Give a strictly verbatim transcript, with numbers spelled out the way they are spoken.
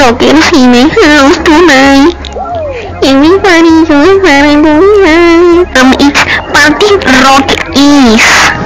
rockers in my house tonight. Everybody join my tonight. Um, it's Party Rock East.